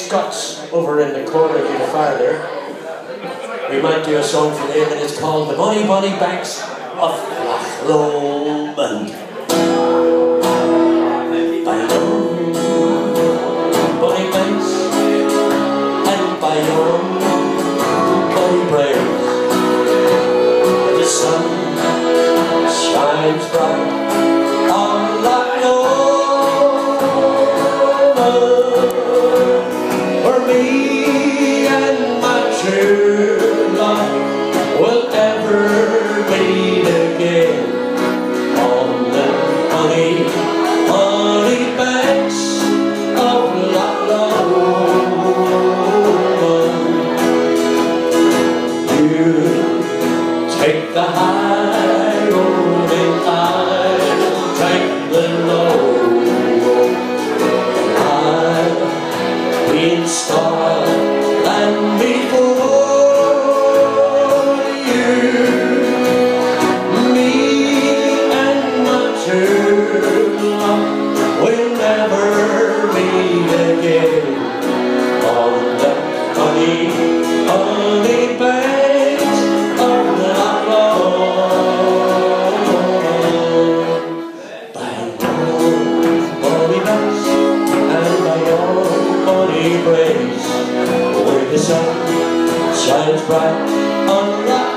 Scots over in the corner to the far there. We might do a song for them, and it's called The Bonny Bonny Banks of Loch Lomond. By yon bonny banks and by yon bonny braes, the sun shines bright on Loch Lomond, where me and my true love will ever meet again on the bonny, bonny banks of Loch Lomond. You take the high road and I'll take the low road. I'll be in Scotland before you. Me and my true love will never meet again on the bonny, bonny banks of Loch Lomond. By yon bonny banks and by yon bonny braes, where the sun shines bright on Loch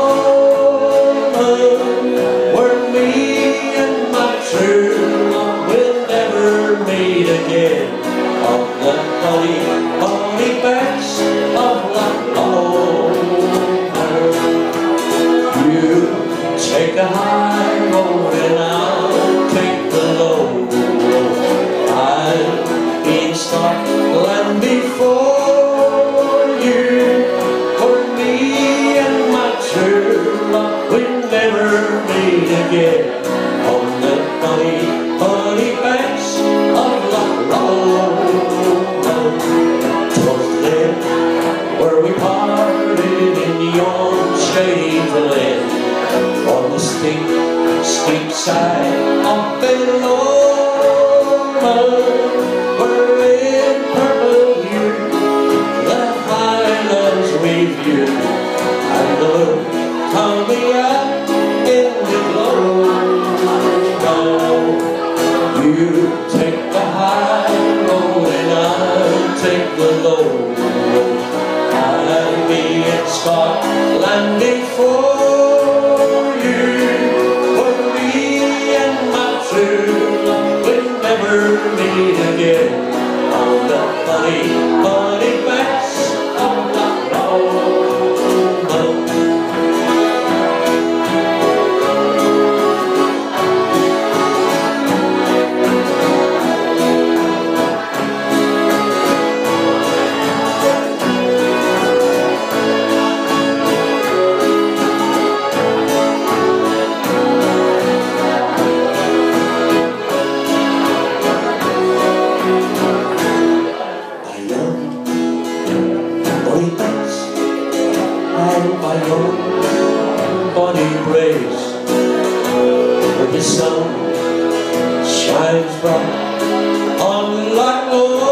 Lomond, where me and my true love will never meet again on the bonny, bonny banks of Loch Lomond. You take the high road and I'll take the low road. I'll be in Scotland before you, for me and my true love will never meet again on the bonny, bonny banks of Loch Lomond. 'Twas there where we parted in yon shady glen, on the steep, steep side of Lomond, where in purple hue the highlands we view, and the moon coming out in the glow. You take the high road and I'll take the low road. I'll be in Scotland before you, for me and my true love will never meet again on the bonny, bonny banks of Loch Lomond. By yon bonny braes, where the sun shines bright on Loch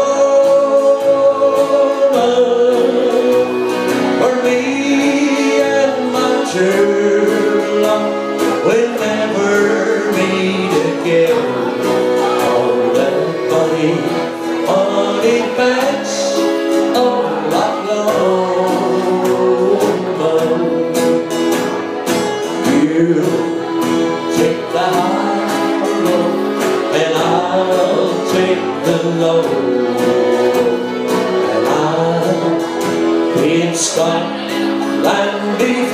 Lomond, where me and my true love will never meet again on the bonny, bonny banks of Loch Lomond. You take the high road and I'll take the low road, and I'll be in Scotland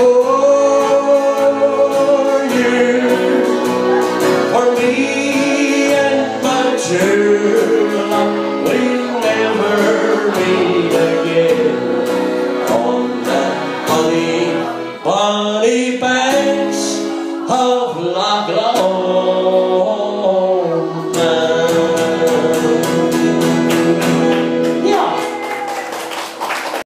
before you, for me and my true love will never meet again on the bonny, bonny banks of Loch Lomond.